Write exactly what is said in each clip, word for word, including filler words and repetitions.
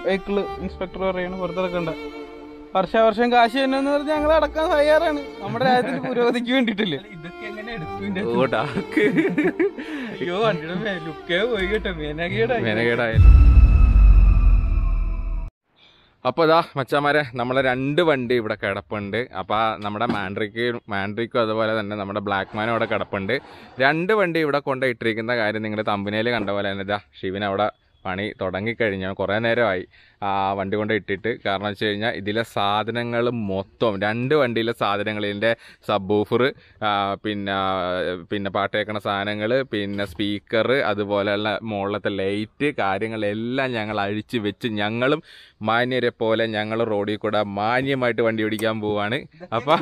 Vehicle inspector പറയാണ് പുറത്തിറക്കണ്ട. വർഷാവർഷം കാശ് തന്നെന്ന് പറഞ്ഞ് ഞങ്ങൾ അടക്കാൻ തയ്യാറാണ്, നമ്മുടെ രാജ്യത്തിന്റെ പുരോഗതിക്ക് വേണ്ടിട്ടല്ലേ. ഇതൊക്കെ എങ്ങനെ എടുക്കും? അയ്യോ വണ്ടിയുടെ ലുക്കേ പോയി കേട്ടോ, മേനകേടായാലും. അപ്പോൾ ഇതാ മച്ചാമാരെ, നമ്മളെ രണ്ട് വണ്ടി ഇവിടെ കിടപ്പുണ്ട്. അപ്പോൾ നമ്മുടെ മാൻഡ്രിക്ക് മാൻഡ്രിക്കും അതുപോലെ തന്നെ നമ്മുടെ ബ്ലാക്ക് മാനും അവിടെ കിടപ്പുണ്ട്. രണ്ട് വണ്ടി ഇവിടെ കൊണ്ടിട്ടിരിക്കുന്ന കാര്യം നിങ്ങൾ തമ്പനയിൽ കണ്ട പോലെ തന്നെ ഇതാ ഷിവിൻ അവിടെ പണി തുടങ്ങിക്കഴിഞ്ഞാൽ കുറേ നേരമായി ആ വണ്ടി കൊണ്ട് ഇട്ടിട്ട്. കാരണം വെച്ച് കഴിഞ്ഞാൽ ഇതിലെ സാധനങ്ങൾ മൊത്തം രണ്ട് വണ്ടിയിലെ സാധനങ്ങൾ, ഇതിൻ്റെ സബ് വൂഫർ, പിന്നെ പിന്നെ പാട്ട് കേൾക്കണ സാധനങ്ങൾ, പിന്നെ സ്പീക്കർ, അതുപോലെയുള്ള മുകളിലത്തെ ലൈറ്റ് കാര്യങ്ങളെല്ലാം ഞങ്ങൾ അഴിച്ച് വെച്ച് ഞങ്ങളും മാന്യരെ പോലെ ഞങ്ങൾ റോഡിൽ കൂടെ മാന്യമായിട്ട് വണ്ടി ഓടിക്കാൻ പോവാണ്. അപ്പം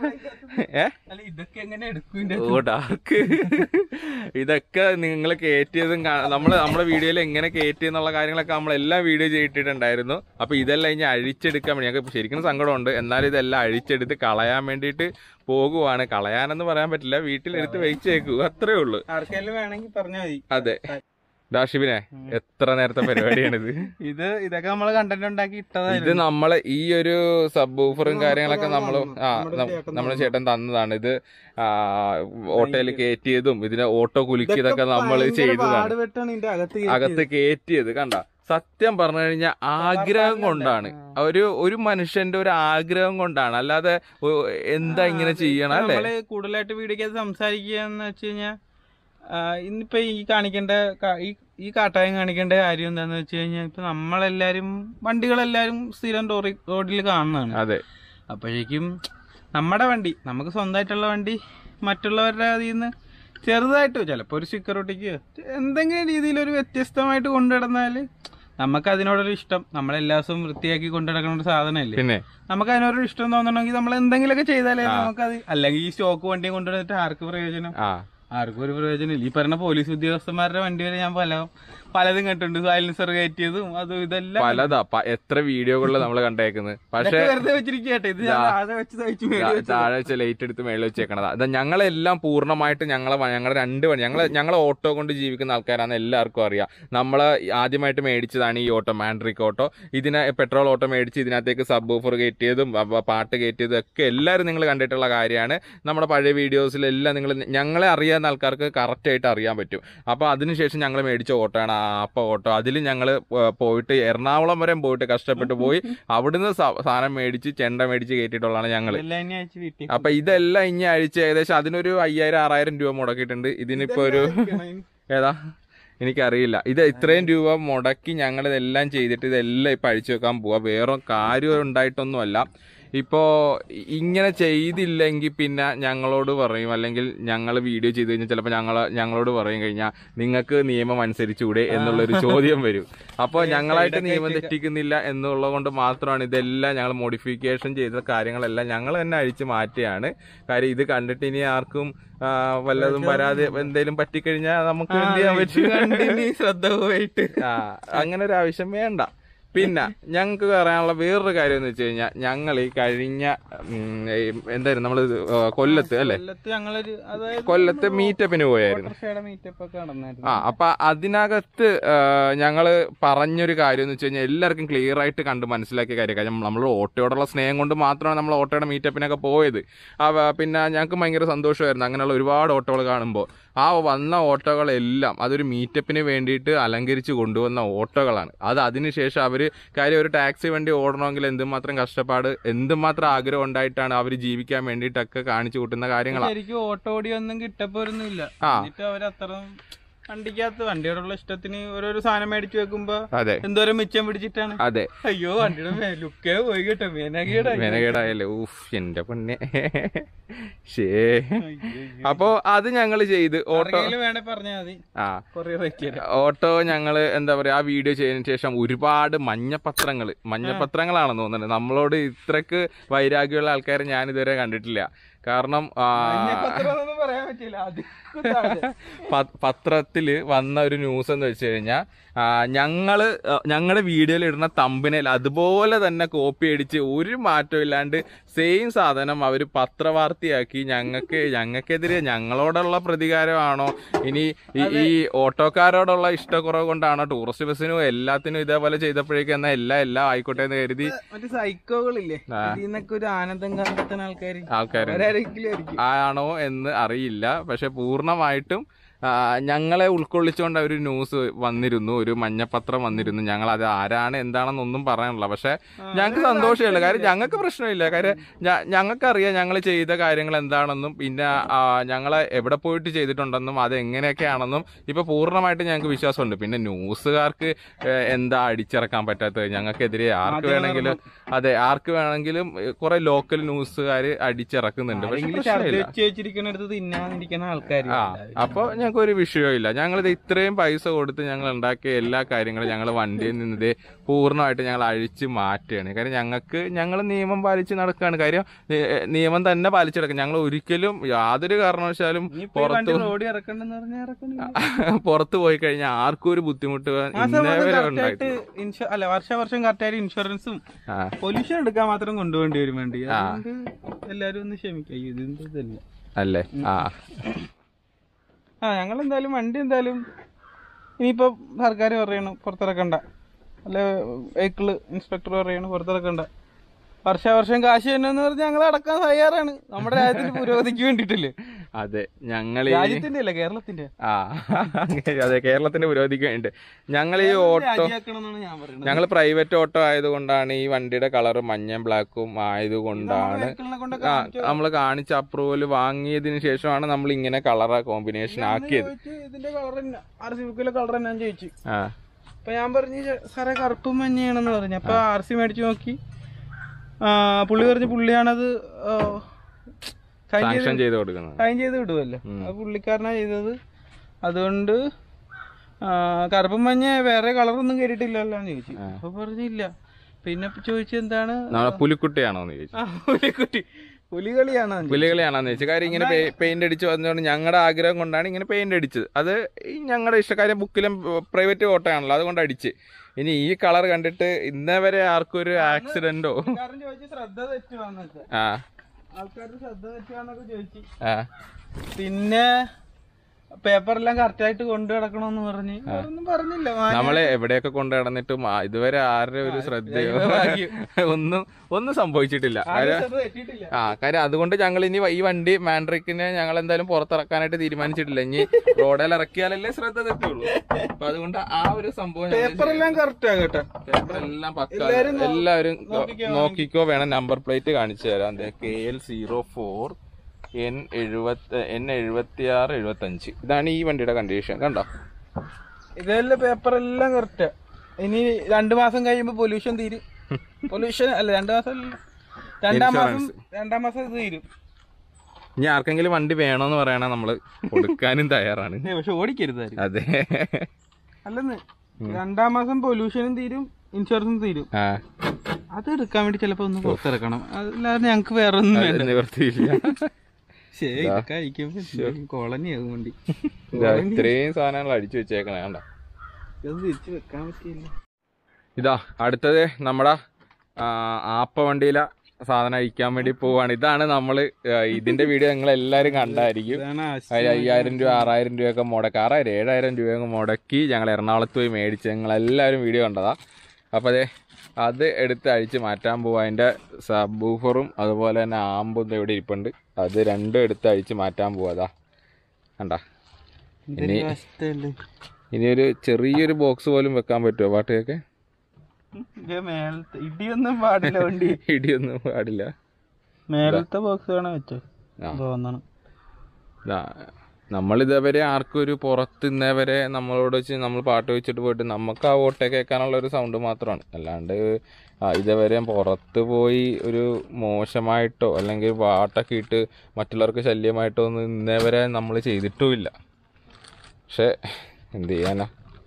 ഇതൊക്കെ എങ്ങനെ എടുക്കും? ഓ ഡാർക്ക് ഇതൊക്കെ നിങ്ങൾ കയറ്റിയതും നമ്മൾ നമ്മുടെ വീഡിയോയിൽ എങ്ങനെ കയറ്റി എന്നുള്ള കാര്യങ്ങളൊക്കെ നമ്മളെല്ലാം വീഡിയോ ചെയ്തിട്ടുണ്ടായിരുന്നു. അപ്പോൾ ഇതെല്ലാം ഇനി അഴിച്ചെടുക്കാൻ വേണ്ടി ഞങ്ങൾക്ക് ശരിക്കും സങ്കടമുണ്ട്. എന്നാലും ഇതെല്ലാം അഴിച്ചെടുത്ത് കളയാൻ വേണ്ടിയിട്ട് പോകുവാണ്. കളയാനെന്ന് പറയാൻ പറ്റില്ല, വീട്ടിലെടുത്ത് വെച്ചേക്കൂ, അത്രേ ഉള്ളൂ. ആർക്കെങ്കിലും വേണമെങ്കിൽ പറഞ്ഞാൽ മതി. അതെ ദാഷിബിനെ, എത്ര നേരത്തെ പരിപാടിയാണിത്? ഇത് ഇതൊക്കെ നമ്മള് കണ്ടന്റ് ഉണ്ടാക്കി ഇട്ടതാണ്. ഇത് നമ്മള് ഈ ഒരു സബ് വൂഫറും കാര്യങ്ങളൊക്കെ നമ്മള് ആ നമ്മള് ചേട്ടൻ തന്നതാണ്. ഇത് ഓട്ടോയിൽ കയറ്റിയതും ഇതിനെ ഓട്ടോ കുലുക്കിയതൊക്കെ നമ്മൾ ചെയ്തതാണ്, അകത്ത് കയറ്റിയത്. കണ്ട, സത്യം പറഞ്ഞു കഴിഞ്ഞാൽ ആഗ്രഹം കൊണ്ടാണ്, ഒരു ഒരു മനുഷ്യന്റെ ഒരു ആഗ്രഹം കൊണ്ടാണ്, അല്ലാതെ എന്താ ഇങ്ങനെ ചെയ്യണം അല്ലേ. കൂടുതലായിട്ട് വീഡിയോക്ക് സംസാരിക്കുക എന്ന് വെച്ച് കഴിഞ്ഞാൽ ഇന്നിപ്പോ ഈ കാണിക്കേണ്ട ഈ കാട്ടായം കാണിക്കേണ്ട കാര്യം എന്താന്ന് വെച്ച് കഴിഞ്ഞാൽ ഇപ്പൊ നമ്മളെല്ലാരും വണ്ടികളെല്ലാരും സ്ഥിരം റോഡിൽ കാണുന്നതാണ്. അതെ. അപ്പോഴേക്കും നമ്മുടെ വണ്ടി, നമുക്ക് സ്വന്തമായിട്ടുള്ള വണ്ടി മറ്റുള്ളവരുടെ അതിൽ നിന്ന് ചെറുതായിട്ട് ചിലപ്പോൾ ഒരു സ്റ്റിക്കർ ഒട്ടിക്കുകയോ എന്തെങ്കിലും രീതിയിൽ ഒരു വ്യത്യസ്തമായിട്ട് കൊണ്ടുനടന്നാൽ നമുക്ക് അതിനോടൊരു ഇഷ്ടം, നമ്മളെല്ലാ ദിവസവും വൃത്തിയാക്കി കൊണ്ടുനടക്കുന്ന ഒരു സാധനമല്ലേ. പിന്നെ നമുക്ക് അതിനോടൊരു ഇഷ്ടം തോന്നണമെങ്കിൽ നമ്മൾ എന്തെങ്കിലുമൊക്കെ ചെയ്താലേ നമുക്കത്. അല്ലെങ്കിൽ ഈ സ്റ്റോക്ക് വണ്ടിയും കൊണ്ടുവന്നിട്ട് ആർക്ക് പ്രയോജനം? ആർക്കും ഒരു പ്രയോജനമില്ല. ഈ പറഞ്ഞ പോലീസ് ഉദ്യോഗസ്ഥന്മാരുടെ വണ്ടി വരെ ഞാൻ പല പലതും കണ്ടിട്ടുണ്ട്, സൈലൻസർ കയറ്റിയതും അതും ഇതെല്ലാം പലതാ. എത്ര വീഡിയോകളിൽ നമ്മൾ കണ്ടേക്കുന്നത്. പക്ഷേ വെറുതെ വെച്ചിരിക്കട്ടെ, ഇത് താഴെ വെച്ച് ലൈറ്റ് എടുത്ത് മേളിൽ വെച്ചേക്കണതാ. അത് ഞങ്ങളെല്ലാം പൂർണ്ണമായിട്ട് ഞങ്ങളെ ഞങ്ങളുടെ രണ്ട് വണ്ടി ഞങ്ങൾ ഞങ്ങളെ ഓട്ടോ കൊണ്ട് ജീവിക്കുന്ന ആൾക്കാരാണെന്ന് എല്ലാവർക്കും അറിയാം. നമ്മൾ ആദ്യമായിട്ട് മേടിച്ചതാണ് ഈ ഓട്ടോ, മാൻഡ്രിക് ഓട്ടോ. ഇതിനെ പെട്രോൾ ഓട്ടോ മേടിച്ച് ഇതിനകത്തേക്ക് സബ് വൂഫർ കയറ്റിയതും പാട്ട് കയറ്റിയതും ഒക്കെ എല്ലാവരും നിങ്ങൾ കണ്ടിട്ടുള്ള കാര്യമാണ്. നമ്മുടെ പഴയ വീഡിയോസിലെല്ലാം നിങ്ങൾ ഞങ്ങളെ അറിയാൻ ആൾക്കാർക്ക് കറക്റ്റ് ആയിട്ട് അറിയാൻ പറ്റും. അപ്പോൾ അതിനുശേഷം ഞങ്ങൾ മേടിച്ച ഓട്ടോയാണ് ആപ്പ ഓട്ടോ. അതിൽ ഞങ്ങൾ പോയിട്ട് എറണാകുളം വരെ പോയിട്ട് കഷ്ടപ്പെട്ട് പോയി അവിടുന്ന് സാധനം മേടിച്ച് ചെണ്ട മേടിച്ച് കയറ്റിയിട്ടുള്ളതാണ് ഞങ്ങൾ. അപ്പൊ ഇതെല്ലാം ഇനി അഴിച്ച് ഏകദേശം അതിനൊരു അയ്യായിരം ആറായിരം രൂപ മുടക്കിയിട്ടുണ്ട്. ഇതിനിപ്പോ ഒരു ഏതാ എനിക്കറിയില്ല. ഇത് ഇത്രയും രൂപ മുടക്കി ഞങ്ങൾ ഇതെല്ലാം ചെയ്തിട്ട് ഇതെല്ലാം ഇപ്പൊ അഴിച്ചു വെക്കാൻ പോവാ. വേറെ കാര്യം ഉണ്ടായിട്ടൊന്നുമല്ല. ഇപ്പോൾ ഇങ്ങനെ ചെയ്തില്ലെങ്കിൽ പിന്നെ ഞങ്ങളോട് പറയും, അല്ലെങ്കിൽ ഞങ്ങൾ വീഡിയോ ചെയ്ത് കഴിഞ്ഞാൽ ചിലപ്പോൾ ഞങ്ങൾ ഞങ്ങളോട് പറയും കഴിഞ്ഞാൽ നിങ്ങൾക്ക് നിയമം അനുസരിച്ചുകൂടെ എന്നുള്ളൊരു ചോദ്യം വരും. അപ്പോൾ ഞങ്ങളായിട്ട് നിയമം തെറ്റിക്കുന്നില്ല എന്നുള്ളത് കൊണ്ട് മാത്രമാണ് ഇതെല്ലാം ഞങ്ങൾ മോഡിഫിക്കേഷൻ ചെയ്ത കാര്യങ്ങളെല്ലാം ഞങ്ങൾ തന്നെ അഴിച്ച് മാറ്റിയാണ്. കാര്യം ഇത് കണ്ടിട്ട് ഇനി ആർക്കും വല്ലതും വരാതെ എന്തെങ്കിലും പറ്റിക്കഴിഞ്ഞാൽ നമുക്ക് എന്ത് ചെയ്യാൻ പറ്റും? ശ്രദ്ധ പോയിട്ട് ആ അങ്ങനെ ഒരു ആവശ്യം വേണ്ട. പിന്നെ ഞങ്ങൾക്ക് പറയാനുള്ള വേറൊരു കാര്യം എന്ന് വെച്ച് കഴിഞ്ഞാൽ ഞങ്ങൾ ഈ കഴിഞ്ഞ എന്തായിരുന്നു നമ്മള് കൊല്ലത്ത് അല്ലെ കൊല്ലത്ത് മീറ്റപ്പിന് പോയായിരുന്നു. ആ അപ്പൊ അതിനകത്ത് ഞങ്ങള് പറഞ്ഞൊരു കാര്യം എന്ന് വെച്ച് കഴിഞ്ഞാൽ എല്ലാവർക്കും ക്ലിയർ ആയിട്ട് കണ്ട് മനസ്സിലാക്കിയ കാര്യം. കാര്യം നമ്മൾ ഓട്ടോയോടുള്ള സ്നേഹം കൊണ്ട് മാത്രമാണ് നമ്മൾ ഓട്ടോയുടെ മീറ്റപ്പിനൊക്കെ പോയത്. പിന്നെ ഞങ്ങൾക്ക് ഭയങ്കര സന്തോഷമായിരുന്നു അങ്ങനെയുള്ള ഒരുപാട് ഓട്ടോകൾ കാണുമ്പോൾ. ആ വന്ന ഓട്ടോകളെല്ലാം അതൊരു മീറ്റപ്പിന് വേണ്ടിയിട്ട് അലങ്കരിച്ച് കൊണ്ടുവന്ന ഓട്ടോകളാണ്. അത് അതിനുശേഷം അവർ കാര്യം ഒരു ടാക്സി വണ്ടി ഓടണമെങ്കിൽ എന്തുമാത്രം കഷ്ടപ്പാട്, എന്തുമാത്രം ആഗ്രഹം ഉണ്ടായിട്ടാണ് അവർ ജീവിക്കാൻ വേണ്ടിയിട്ടൊക്കെ കാണിച്ചു കൂട്ടുന്ന കാര്യങ്ങളാണ്. ശരിക്കും ഓട്ടോ ഓടി ഒന്നും കിട്ടപ്പോരൊന്നുമില്ല. അവരത്ര വണ്ടിക്കകത്ത് വണ്ടിയോടുള്ള ഇഷ്ടത്തിന് ഓരോരോ സാധനം മേടിച്ചു വെക്കുമ്പോ എന്തോരം മിച്ചം പിടിച്ചിട്ടാണ്. അതെ. അയ്യോ വണ്ടിയുടെ ലുക്കേ പോയി കേട്ടോ, മേനകേടായല്ലേ. ഊഫ് എന്റെ പൊന്നെ. ശേ അപ്പോ അത് ഞങ്ങള് ചെയ്ത് ഓട്ടോ വേണേ പറഞ്ഞാൽ മതി. ആ ഓട്ടോ ഞങ്ങള് എന്താ പറയാ ആ വീഡിയോ ചെയ്തതിനു ശേഷം ഒരുപാട് മഞ്ഞപത്രങ്ങള് മഞ്ഞപത്രങ്ങളാണെന്ന് തോന്നുന്നത്. നമ്മളോട് ഇത്രക്ക് വൈരാഗ്യമുള്ള ആൾക്കാരെ ഞാൻ ഇതുവരെ കണ്ടിട്ടില്ല. കാരണം പറയാൻ പറ്റില്ല. പത്രത്തില് വന്ന ഒരു ന്യൂസ് എന്ന് വെച്ച് കഴിഞ്ഞാൽ ഞങ്ങള് ഞങ്ങളുടെ വീഡിയോയിൽ ഇടുന്ന തമ്പനയിൽ അതുപോലെ തന്നെ കോപ്പി അടിച്ച് ഒരു മാറ്റവും ഇല്ലാണ്ട് സെയിം സാധനം അവര് പത്രവാർത്തയാക്കി. ഞങ്ങൾക്ക് ഞങ്ങൾക്കെതിരെ ഞങ്ങളോടുള്ള പ്രതികാരമാണോ ഇനി ഈ ഓട്ടോക്കാരോടുള്ള ഇഷ്ടക്കുറവ് കൊണ്ടാണോ ടൂറിസ്റ്റ് ബസ്സിനും എല്ലാത്തിനും ഇതേപോലെ ചെയ്തപ്പോഴേക്കും എന്നാ എല്ലാം എല്ലാം ആയിക്കോട്ടെ എന്ന് കരുതി സൈക്കോകളില്ലേ ഒരു ആനന്ദം കണ്ടെത്തുന്ന ആൾക്കാർ ആൾക്കാർ ആണോ എന്ന് അറിയില്ല. പക്ഷെ പൂർണ്ണമായിട്ടും ഞങ്ങളെ ഉൾക്കൊള്ളിച്ചുകൊണ്ട് ഒരു ന്യൂസ് വന്നിരുന്നു, ഒരു മഞ്ഞപ്പത്രം വന്നിരുന്നു. ഞങ്ങൾ അത് ആരാണ് എന്താണെന്നൊന്നും പറയാനില്ല. പക്ഷെ ഞങ്ങൾക്ക് സന്തോഷമില്ല, കാര്യം ഞങ്ങൾക്ക് പ്രശ്നമില്ല. കാര്യം ഞങ്ങൾക്കറിയാം ഞങ്ങൾ ചെയ്ത കാര്യങ്ങൾ എന്താണെന്നും പിന്നെ ഞങ്ങളെ എവിടെ പോയിട്ട് ചെയ്തിട്ടുണ്ടെന്നും അത് എങ്ങനെയൊക്കെയാണെന്നും ഇപ്പൊ പൂർണ്ണമായിട്ട് ഞങ്ങൾക്ക് വിശ്വാസമുണ്ട്. പിന്നെ ന്യൂസുകാർക്ക് എന്താ അടിച്ചിറക്കാൻ പറ്റാത്തത്? ഞങ്ങൾക്കെതിരെ ആർക്ക് വേണമെങ്കിലും അതെ ആർക്ക് വേണമെങ്കിലും കുറെ ലോക്കൽ ന്യൂസുകാർ അടിച്ചിറക്കുന്നുണ്ട്. ആ അപ്പൊ ഒരു വിഷയമില്ല. ഞങ്ങളിത് ഇത്രയും പൈസ കൊടുത്ത് ഞങ്ങൾ ഉണ്ടാക്കിയ എല്ലാ കാര്യങ്ങളും ഞങ്ങൾ വണ്ടിയിൽ നിന്നത് പൂർണ്ണമായിട്ട് ഞങ്ങൾ അഴിച്ച് മാറ്റുകയാണ്. കാര്യം ഞങ്ങൾക്ക് ഞങ്ങൾ നിയമം പാലിച്ച് നടക്കുകയാണ്. കാര്യം നിയമം തന്നെ പാലിച്ച് നടക്കുക. ഞങ്ങൾ ഒരിക്കലും യാതൊരു കാരണവശാലും പുറത്ത് പുറത്ത് പോയി കഴിഞ്ഞാൽ ആർക്കും ഒരു ബുദ്ധിമുട്ട് ഉണ്ടായിട്ട് അല്ല വർഷവർഷം കറക്റ്റായിട്ട് ഇൻഷുറൻസും പൊല്യൂഷൻ എടുക്കാൻ മാത്രം കൊണ്ടുപോകേണ്ടി വരും വേണ്ടി. എല്ലാരും ഒന്ന് ക്ഷമിക്കാം അല്ലേ. ആ ആ ഞങ്ങൾ എന്തായാലും വണ്ടി എന്തായാലും ഇനിയിപ്പോ സർക്കാർ പറയണം പുറത്തിറക്കണ്ട, അല്ലെ വെഹിക്കിള് ഇൻസ്പെക്ടർ പറയണം പുറത്തിറക്കണ്ട, വർഷാവർഷം കാശ് തന്നെന്ന് പറഞ്ഞ് ഞങ്ങൾ അടക്കാൻ തയ്യാറാണ്. നമ്മുടെ രാജ്യത്തിന്റെ പുരോഗതിക്ക് വേണ്ടിട്ടല്ലേ. അതെ ഞങ്ങൾ രാജ്യത്തിന്റെ അല്ല കേരളത്തിന്റെ. ആ അതെ കേരളത്തിന്റെ പുരോഗതിക്ക് വേണ്ടി ഞങ്ങൾ ഈ ഓട്ടോ ഞങ്ങൾ പ്രൈവറ്റ് ഓട്ടോ ആയതുകൊണ്ടാണ് ഈ വണ്ടിയുടെ കളർ മഞ്ഞയും ബ്ലാക്കും ആയതുകൊണ്ടാണ് നമ്മൾ കാണിച്ച അപ്രൂവൽ വാങ്ങിയതിനു ശേഷമാണ് നമ്മൾ ഇങ്ങനെ കളർ കോമ്പിനേഷൻ ആക്കിയത്. ഇതിന്റെ കളർ ആർ സി ബുക്കിലെ കളർ ഞാൻ ചോദിച്ചു. അപ്പൊ ഞാൻ പറഞ്ഞു സാറേ കറുപ്പും മഞ്ഞയാണെന്ന് പറഞ്ഞു. അപ്പൊ ആർ സി മേടിച്ചു നോക്കി, പുള്ളി പറഞ്ഞ് പുള്ളിയാണത് സാങ്ഷൻ ചെയ്ത് കൊടുക്കുന്നത്, സൈൻ ചെയ്ത് വിടുമല്ലോ, അത് പുള്ളിക്കാരനാ ചെയ്തത്. അതുകൊണ്ട് കറുപ്പും മഞ്ഞ വേറെ കളറൊന്നും കയറിയിട്ടില്ലല്ലോ എന്ന് ചോദിച്ചു. അപ്പൊ പറഞ്ഞില്ല. പിന്നെ ചോദിച്ചു എന്താണ് പുലിക്കുട്ടിയാണോന്ന് ചോദിച്ചു. പുലിക്കുട്ടി പുലികളിയാണോ പുലികളിയാണോന്ന് ചോദിച്ചു. കാര്യം ഇങ്ങനെ പെയിന്റ് അടിച്ച് വന്നതുകൊണ്ട് ഞങ്ങളുടെ ആഗ്രഹം കൊണ്ടാണ് ഇങ്ങനെ പെയിന്റ് അടിച്ചത്. അത് ഞങ്ങളുടെ ഇഷ്ടക്കാര്യം ബുക്കിലും പ്രൈവറ്റ് ഓട്ടോ ആണല്ലോ അതുകൊണ്ട് അടിച്ച്. ഇനി ഈ കളർ കണ്ടിട്ട് ഇന്നേ വരെ ആർക്കും ഒരു ആക്സിഡന്റോ ആ ആൾക്കാരുടെ ശ്രദ്ധ തെറ്റുവാന്നൊക്കെ ചോദിച്ചു. പിന്നെ പേപ്പറെല്ലാം കറക്റ്റ് ആയിട്ട് കൊണ്ടു കിടക്കണമെന്ന് പറഞ്ഞ് ഒന്നും പറഞ്ഞില്ല. നമ്മളെ എവിടെയൊക്കെ കൊണ്ടു കിടന്നിട്ടും ഇതുവരെ ആരുടെ ഒരു ശ്രദ്ധയോ ഒന്നും ഒന്നും സംഭവിച്ചിട്ടില്ല. ആ കാര്യം അതുകൊണ്ട് ഞങ്ങൾ ഇനി ഈ വണ്ടി മാൻഡ്രിക്കിനെ ഞങ്ങൾ എന്തായാലും പുറത്തിറക്കാനായിട്ട് തീരുമാനിച്ചിട്ടില്ല. ഇനി റോഡിൽ ഇറക്കിയാലല്ലേ ശ്രദ്ധ തെറ്റുള്ളൂ. അപ്പൊ അതുകൊണ്ട് ആ ഒരു സംഭവം പേപ്പറെല്ലാം കറക്റ്റ് ആകട്ടെ, പേപ്പറെല്ലാം പക്ക എല്ലാവരും നോക്കിക്കോ. വേണം നമ്പർ പ്ലേറ്റ് കാണിച്ചു തരാം. K L zero four N എഴുപത്തി എൻ എഴുപത്തി ആറ് എഴുപത്തി അഞ്ച് ഇതാണ് ഈ വണ്ടിയുടെ കണ്ടീഷൻ. കണ്ടോ ഇതെല്ലാം പേപ്പറെല്ലാം കറക്റ്റാ. ഇനി രണ്ടു മാസം കഴിയുമ്പോ പൊല്യൂഷൻ തീരും. പൊല്യൂഷൻ അല്ല രണ്ടു മാസം രണ്ടാം മാസം രണ്ടാം മാസം ഇത് തീരും. ഇനി ആർക്കെങ്കിലും വണ്ടി വേണോന്ന് പറയണ നമ്മള് കൊടുക്കാനും തയ്യാറാണ്. പക്ഷെ ഓടിക്കരുത്. അതെ അല്ലെന്ന് രണ്ടാം മാസം പൊല്യൂഷനും തീരും ഇൻഷുറൻസും തീരും. അത് എടുക്കാൻ വേണ്ടി ചിലപ്പോ ഒന്ന് പുറത്തിറക്കണം. അല്ലാതെ ഞങ്ങക്ക് വേറെ ഒന്നും നിവർത്തിയില്ല. കോളനിയാകും വണ്ടി. ഇത്രയും സാധനങ്ങൾ അടിച്ചു വെച്ചേക്കണേ. കണ്ടോ തിരിച്ചു വെക്കാൻ പറ്റിയില്ല. ഇതാ അടുത്തത് നമ്മുടെ ആപ്പ വണ്ടിയിലെ സാധനം അയക്കാൻ വേണ്ടി പോവാണ്. ഇതാണ് നമ്മള് ഇതിന്റെ വീഡിയോ നിങ്ങൾ എല്ലാരും കണ്ടായിരിക്കും. അയ്യായിരം രൂപ ആറായിരം രൂപയൊക്കെ മുടക്കി ആറായിരം ഏഴായിരം രൂപയൊക്കെ മുടക്കി ഞങ്ങൾ എറണാകുളത്ത് പോയി മേടിച്ച് നിങ്ങൾ എല്ലാവരും വീഡിയോ കണ്ടതാ. അപ്പൊ അതെ അത് എടുത്ത് അഴിച്ച് മാറ്റാൻ പോവാ. അതിന്റെ സബ് ബൂഫറും അതുപോലെ തന്നെ ആമ്പും ഇവിടെ ഇരിപ്പുണ്ട്. അത് രണ്ടും എടുത്ത് അഴിച്ച് മാറ്റാൻ പോവാതാ. കണ്ടാ ഇനി ഇനി ഒരു ചെറിയൊരു ബോക്സ് പോലും വെക്കാൻ പറ്റുമോ പാട്ടൊക്കെ? ഇടിയൊന്നും പാടില്ല വണ്ടി. ഇടിയൊന്നും പാടില്ല. മേലത്തെ ബോക്സ് വേണം വെച്ചോ തോന്നണം. നമ്മളിതേവരെ ആർക്കും ഒരു പുറത്ത് ഇന്നേവരെ നമ്മളോട് വെച്ച് നമ്മൾ പാട്ട് വെച്ചിട്ട് പോയിട്ട് നമുക്ക് ആ ഓട്ടെ കേൾക്കാനുള്ള ഒരു സൗണ്ട് മാത്രമാണ്. അല്ലാണ്ട് ഇതേവരെ പുറത്ത് പോയി ഒരു മോശമായിട്ടോ അല്ലെങ്കിൽ പാട്ടൊക്കെ ഇട്ട് മറ്റുള്ളവർക്ക് ശല്യമായിട്ടോ ഒന്നും ഇന്നേവരെ നമ്മൾ ചെയ്തിട്ടുമില്ല. പക്ഷെ എന്ത് ചെയ്യാനാ.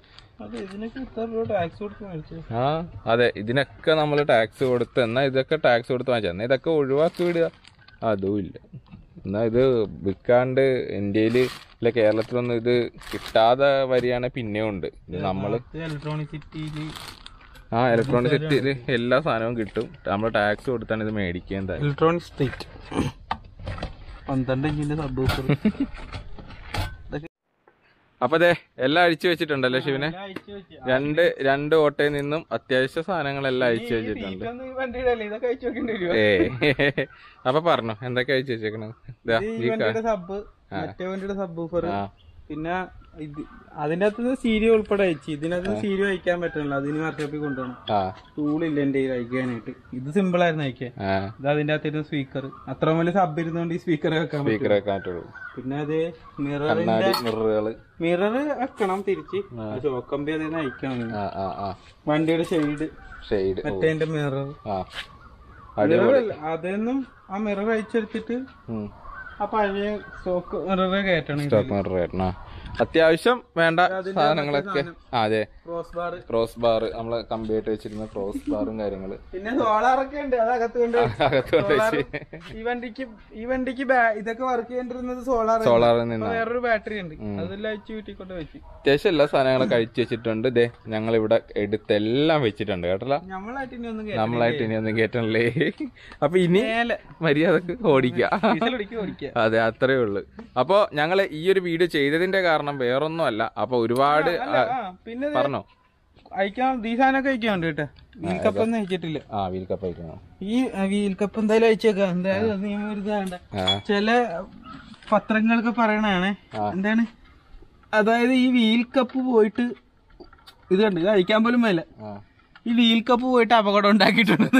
ആ അതെ ഇതിനൊക്കെ നമ്മൾ ടാക്സ് കൊടുത്ത് എന്നാ ഇതൊക്കെ ടാക്സ് കൊടുത്ത് വാങ്ങിച്ചാൽ എന്നാ ഇതൊക്കെ ഒഴിവാക്കി വിടുക. അതും ഇല്ല. എന്നാ ഇത് വിൽക്കാണ്ട് ഇന്ത്യയില് അല്ല കേരളത്തിലൊന്നും ഇത് കിട്ടാതെ വരികയാണെങ്കിൽ പിന്നെയും ഉണ്ട്. ഇത് നമ്മള് ഇലക്ട്രോണിക് സിറ്റിയില് ആ ഇലക്ട്രോണിക് സിറ്റിയില് എല്ലാ സാധനവും കിട്ടും. നമ്മള് ടാക്സ് കൊടുത്താണ് ഇത് മേടിക്കുക. എന്തായാലും ഇലക്ട്രോണിക് സ്ട്രീറ്റ് പന്ത്രണ്ട് ഇഞ്ചിന്റെ സബ് വൂഫർ. അപ്പൊ അതെ എല്ലാം അഴിച്ചു വെച്ചിട്ടുണ്ടല്ലേ ശിവനെ? രണ്ട് രണ്ട് ഓട്ടയിൽ നിന്നും അത്യാവശ്യ സാധനങ്ങളെല്ലാം അഴിച്ചു വെച്ചിട്ടുണ്ട്. ഏ അപ്പൊ പറഞ്ഞോ എന്തൊക്കെ അഴിച്ചു വെച്ചേക്കണേ? സബ്, മറ്റേ വണ്ടിയുടെ സബ് വൂഫർ, പിന്നെ ഇത് അതിന്റെ അകത്ത് സീരിയ ഉൾപ്പെടെ അയച്ചു. ഇതിനകത്ത് സീരിയ അയക്കാൻ പറ്റണല്ലോ, അതിന് വർക്ക്ഷോപ്പിൽ കൊണ്ടുപോകണം. ടൂളില്ല എന്റെ കയ്യിൽ അയക്കാനായിട്ട്. ഇത് സിമ്പിൾ ആയിരുന്നു അയക്കാൻ. ഇത് അതിന്റെ അകത്തിരുന്ന സ്പീക്കർ, അത്ര വലിയ സബ് ഇരുന്നോണ്ട് ഈ സ്പീക്കർ വെക്കാൻ പറ്റും. പിന്നെ അത് മിററിന്റെ മിററുകള് മിറർ വെക്കണം തിരിച്ച്, ചോക്കമ്പി അതിന് അയക്കണം. വണ്ടിയുടെ ഷെയ്ഡ് ഷെയ്ഡ് മറ്റേ മിറർ അതൊന്നും ആ മിറർ അയച്ചെടുത്തിട്ട് ആ പഴയ സ്റ്റോക്ക് മിറർ കയറ്റണം. സ്റ്റോക്ക് മിറർ കയറ്റണം. അത്യാവശ്യം വേണ്ട സാധനങ്ങളൊക്കെ അതെ. ക്രോസ് ബാർ ക്രോസ് ബാർ നമ്മള് കമ്പിയായിട്ട് വെച്ചിരുന്ന ക്രോസ് ബാറും കാര്യങ്ങള്. പിന്നെ സോളാറൊക്കെ ഉണ്ട്, അത് അകത്ത് കൊണ്ട് അകത്ത് കൊണ്ട് വെച്ച് ഈ വണ്ടിക്ക് ഈ വണ്ടിക്ക് ഇതൊക്കെ വർക്ക് ചെയ്തിരുന്നത് സോളാർ സോളാറിൽ നിന്ന് വേറൊരു ബാറ്ററി ഉണ്ട്, അതെല്ലാം അയച്ചു വീട്ടിക്കൊണ്ട് വെച്ച് അത്യാവശ്യം എല്ലാ സാധനങ്ങളൊക്കെ അഴിച്ചു വെച്ചിട്ടുണ്ട്. ഇതേ ഞങ്ങൾ ഇവിടെ എടുത്തെല്ലാം വെച്ചിട്ടുണ്ട് കേട്ടല്ലോ. നമ്മളായിട്ട് ഇനി ഒന്നും നമ്മളായിട്ട് ഇനി ഒന്നും കേട്ടല്ലേ. അപ്പൊ ഇനി മര്യാദക്ക് ഓടിക്കുക. അതെ അത്രേ ഉള്ളു. അപ്പൊ ഞങ്ങള് ഈ ഒരു വീഡിയോ ചെയ്തതിന്റെ കാരണം വേറൊന്നും അല്ല. അപ്പൊ ഒരുപാട് പിന്നെ പറഞ്ഞോ അയക്കാൻ ഈ സാധനമൊക്കെ അയക്കാണ്ട് കേട്ടോ. വീൽ കപ്പ് ഒന്നും അയച്ചിട്ടില്ല. ആ വീൽ കപ്പ് അയക്കണം. ഈ വീൽ കപ്പ് എന്തായാലും അയച്ചേക്കാം. എന്തായാലും നിയമം ഒരു ഇതാണ്ട. ചില പത്രങ്ങളൊക്കെ പറയണാണ് എന്താണ്, അതായത് ഈ വീൽ കപ്പ് പോയിട്ട് ഇത് കണ്ട് ഇത് അയക്കാൻ പോലും മേല, ഈ വീൽ കപ്പ് പോയിട്ട് അപകടം ഉണ്ടാക്കിയിട്ടുണ്ട്.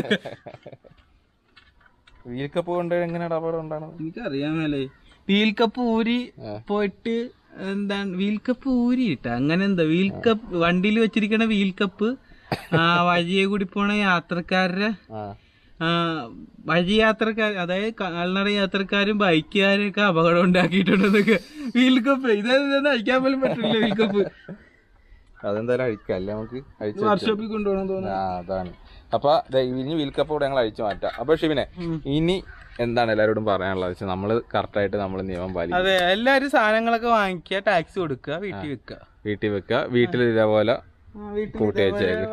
വീൽ കപ്പ് കൊണ്ട് എങ്ങനെയാണ് അപകടം ഉണ്ടാകുന്നത് എനിക്കറിയാൻ മേലേ. വീൽ കപ്പ് ഊരി പോയിട്ട് എന്താണ് വീൽ കപ്പ് ഊരിയിട്ട അങ്ങനെ എന്താ വീൽ കപ്പ് വണ്ടിയിൽ വെച്ചിരിക്കണ വീൽ കപ്പ് ആ വഴിയെ കൂടി പോണ യാത്രക്കാരുടെ വഴി യാത്രക്കാർ, അതായത് കാൽനട യാത്രക്കാരും ബൈക്കുകാരും ഒക്കെ അപകടം ഉണ്ടാക്കിയിട്ടുണ്ടെന്നൊക്കെ. വീൽ കപ്പ് ഇതൊന്നും അയക്കാൻ പോലും പറ്റില്ല. വീൽ കപ്പ് അതെന്തായാലും അഴിക്കാം അല്ലേ, നമുക്ക് വർക്ക്ഷോപ്പിൽ കൊണ്ടുപോകണം തോന്നുന്നു. അതാണ്. അപ്പൊ ഇനി വീൽ കപ്പ് കൂടെ ഞങ്ങൾ അഴിച്ചു മാറ്റാം. അപ്പൊ ഷിവിനെ ഇനി എന്താണ് എല്ലാവരോടും പറയാനുള്ളത് വെച്ചാൽ നമ്മള് കറക്റ്റ് ആയിട്ട് നമ്മൾ നിയമം പാലിക്കും. അതെ, എല്ലാരും സാധനങ്ങളൊക്കെ വാങ്ങിക്കുക, ടാക്സ് കൊടുക്കുക, വീട്ടിൽ വെക്കുക വീട്ടിൽ വെക്കുക വീട്ടിൽ ഇതേപോലെ കൂട്ടി വെച്ചേക്ക്.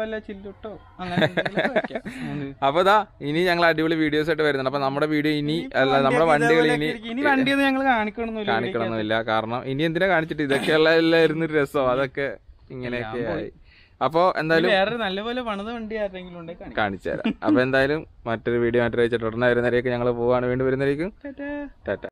അപ്പൊ ദാ ഇനി ഞങ്ങൾ അടിപൊളി വീഡിയോസ് ആയിട്ട് വരുന്നുണ്ട്. അപ്പൊ നമ്മുടെ വീഡിയോ ഇനി അല്ല നമ്മുടെ വണ്ടികൾ ഇനി വണ്ടിയൊന്നും ഞങ്ങൾ കാണിക്കണമെന്നില്ല കാണിക്കണമെന്നില്ല കാരണം ഇനി എന്തിനാ കാണിച്ചിട്ട് ഇതൊക്കെയുള്ള എല്ലായിരുന്നു രസം. അതൊക്കെ ഇങ്ങനെയൊക്കെ ആയി. അപ്പൊ എന്തായാലും വേറെ നല്ലപോലെ പണിത വണ്ടി ആരെങ്കിലും ഉണ്ടെങ്കിൽ കാണിച്ചു തരാം. അപ്പൊ എന്തായാലും മറ്റൊരു വീഡിയോ മറ്റൊരു വെച്ചിട്ട് ഉടനെ വരുന്നവരേക്ക് ഞങ്ങൾ പോവാണ്. വീണ്ടും വരുന്നവരേക്കും ടാറ്റ.